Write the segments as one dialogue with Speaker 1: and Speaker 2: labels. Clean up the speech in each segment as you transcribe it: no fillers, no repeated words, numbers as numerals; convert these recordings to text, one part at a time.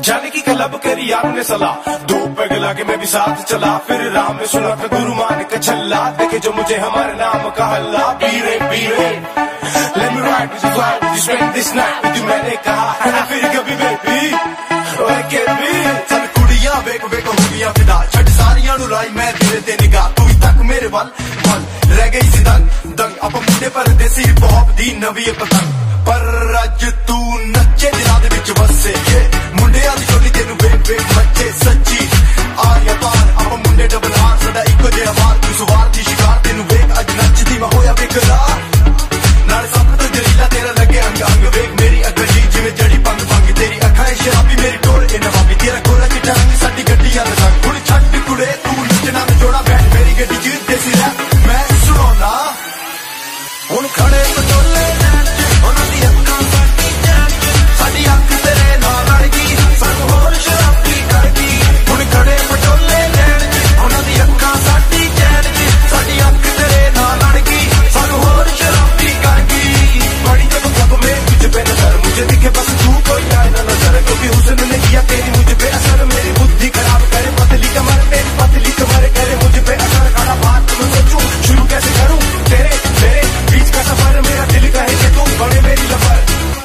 Speaker 1: जाने की क्लब करी यार ने सलाह, दो पैग लाके मैं भी साथ चला। फिर राम ने सुना था गुरु मान के छल्ला, देखे जो मुझे हमारे नाम का हल्ला। पीरे पीरे let me ride with you, fly with you, spend this night with you, मैंने कहा फिर कभी बेबी ओए के भी चल कुड़ियां वेक वेक हो गया फिदा, छट सारियां नु लाई मैं तेरे ते निगाह, तू ही तक मेरे वल मन रह गई सी दंग दंग। आप मुंडे पर देसी हिप हॉप दी नवी पतंग, पर अज तू नच्चे दिलां दे विच वसे मुंडियां दी चोली तेनू वेक वेक मच्चे सच्ची आ या पार। आप मुंडे डबल आर सदा इको जेहा मार, तू सवार दी शिकार तेनू वेक अज नचदी मैं होया बेकरार। नाले सब तो जलीला तेरा लगे अंग अंग, वेक मेरी अगली जिवें जड़ी पंग पंग। तेरी अखां शराबी मेरी टोल ए नवाबी, तेरा गोरा चिट्टा रंग साडी गड्डियां दा संग। हुण छड्ड कुड़े तू नचना ते जोड़ा बैठ मेरी गड्डी च देसी रैप मैं सुणाना। हुण खड़े पटोले उन्हां दी अखां साडी अख तेरे नाल लड़ गई, सानू होर शराबी कर गई। हुण खड़े पटोले उन्हां दी अखां साडी चैन साडी अख तेरे नाल लड़ गई, सानू होर शराबी कर गई। बड़ी जब कब में तुझ पे नजर मुझे दिखे बस तू कोई आए ना नजर, क्योंकि हुस्न ने किया तेरी मुझ पे असर। मेरी बुद्धि खराब करे पतली कमर, तेरी पतली कमर करे मुझ पे असर। खड़ा बात मैं सोचूं शुरू कैसे करूं, तेरे तेरे बीच का सफर मेरा दिल कहे कि तू बड़े मेरी लफर।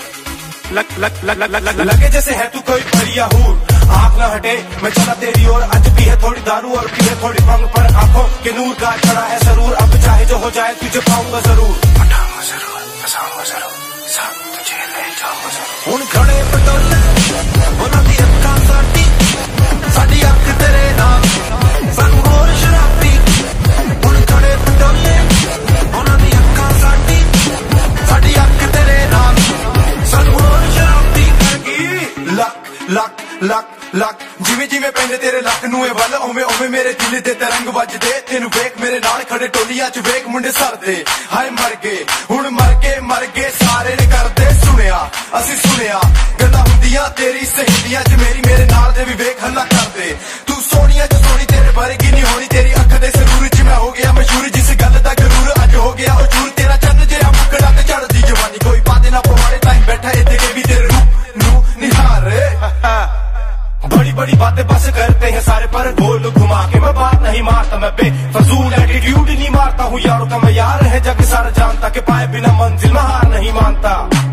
Speaker 1: लगे जैसे है तू कोई परिया हूर, आँख न हटे मैं चला तेरी ओर। आज भी है थोड़ी दारू और भी है थोड़ी भंग, पर आंखों के नूर का खड़ा है जरूर। अब चाहे जो हो जाए तुझे पाऊंगा जरूर, पटाऊंगा जरूर, फसाऊंगा जरूर, साथ तुझे ले जाऊंगा जरूर। हुण खड़े पटोले उन्हां दी अखां साडी अख तेरे नाल सानू होर शराबी। हुण खड़े पटोले उन्हां दी अखां साडी अख तेरे नाल सानू होर शराबी कर गई। लक लक लक लक जिवें जिवें पैंदे तेरे लक नूं ए वल, उवें उवें मेरे दिल दे तरंग वजदे। तेनू वेख मेरे नाल खड़े टोलियां च वेख मुंडे सरदे, हाय मर गए हुण मर गए सारे ने करदे। सुनिया असीं सुनिया गल्लां हुंदियां तेरी सहेलियां च मेरी, मेरे नाल दे भी वेख हल्ला करदे। तू सोनिया च सोनी तेरे वर्गी नहीं होनी, तेरी अख दे सरूर च मैं हो गया मशहूर। जिस गल दा गरूर अज हो गया ओ चूर, तेरा चंद जिहा मुकड़ा ते चढ़दी जवानी। कोई पादे ना पवाड़े ताईं बैठा इत्थे के भी तेरे रूप नूं निहारे। बड़ी बड़ी बातें बस करते हैं सारे, पर गोल घुमा के मैं बात नहीं मारता। मैं बेफजूल एटीट्यूड नहीं मारता हूँ, यारों का मैं यार है जग सारा जानता। कि पाए बिना मंजिल में हार नहीं मानता।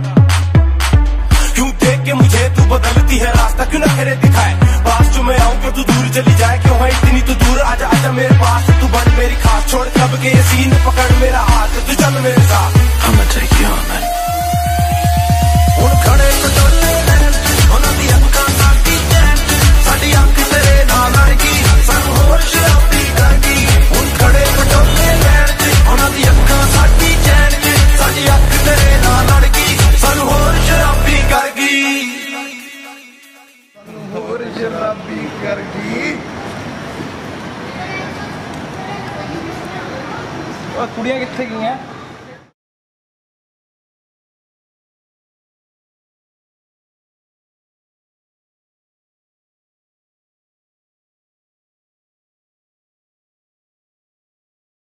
Speaker 1: क्यों देख के मुझे तू बदलती है रास्ता, क्यों ना करे दिखाए पास जो मैं आऊं, क्यों तू दूर चली जाए, क्यों है इतनी तू दूर। आजा आजा मेरे पास तू बन मेरी खास, छोड़ कब के ये सीन पकड़ मेरा हाथ, तू चल मेरे साथ। I'ma take you on man। हुण खड़े पटोले उन्हां दी अखां साडी अख तेरे नाल लड़ गई, सानू होर शराबी कर गई। हुण खड़े पटोले उन्हां दी अखां साडी चैन साडी अख तेरे नाल लड़ गई, सानू होर शराबी कर गई, होर शराबी कर गई।
Speaker 2: कुड़ियां कित्थे गईयां?